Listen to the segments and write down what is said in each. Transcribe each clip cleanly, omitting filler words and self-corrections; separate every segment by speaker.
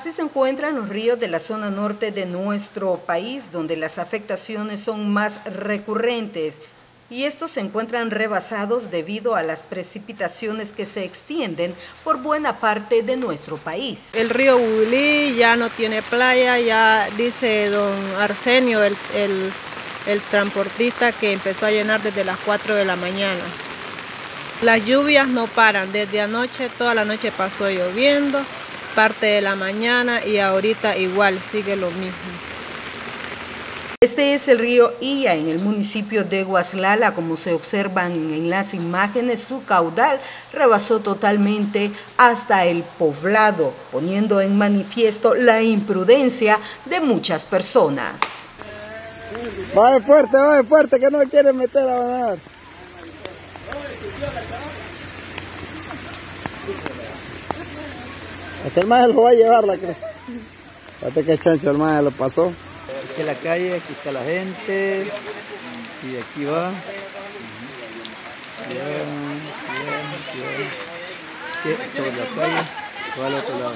Speaker 1: Así se encuentran los ríos de la zona norte de nuestro país, donde las afectaciones son más recurrentes y estos se encuentran rebasados debido a las precipitaciones que se extienden por buena parte de nuestro país.
Speaker 2: El río Ubulí ya no tiene playa, ya dice don Arsenio, el transportista, que empezó a llenar desde las 4 de la mañana. Las lluvias no paran, desde anoche, toda la noche pasó lloviendo, parte de la mañana y ahorita igual sigue lo mismo.
Speaker 1: Este es el río Illa en el municipio de Guaslala. Como se observan en las imágenes, su caudal rebasó totalmente hasta el poblado, poniendo en manifiesto la imprudencia de muchas personas.
Speaker 3: Vaya fuerte, que no me quieren meter a bañar. Hasta el maje lo va a llevar la cruz. Fíjate que chancho el maje lo pasó.
Speaker 4: Aquí es la calle, aquí está la gente y aquí va. Bien. Sobre la calle, va al otro lado.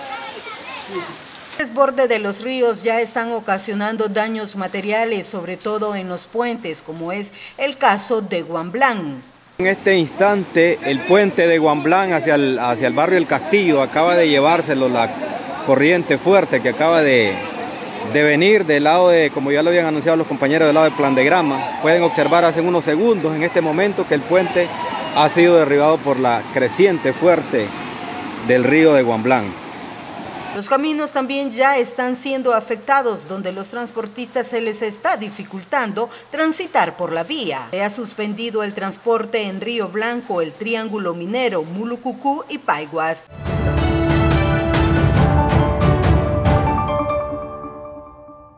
Speaker 1: El desborde de los ríos ya están ocasionando daños materiales, sobre todo en los puentes, como es el caso de Guamblán.
Speaker 5: En este instante, el puente de Guamblán hacia el barrio El Castillo acaba de llevárselo la corriente fuerte que acaba de venir del lado de, como ya lo habían anunciado los compañeros, del lado de Plan de Grama. Pueden observar hace unos segundos en este momento que el puente ha sido derribado por la creciente fuerte del río de Guamblán.
Speaker 1: Los caminos también ya están siendo afectados, donde los transportistas se les está dificultando transitar por la vía. Se ha suspendido el transporte en Río Blanco, el Triángulo Minero, Mulucucú y Paiguas.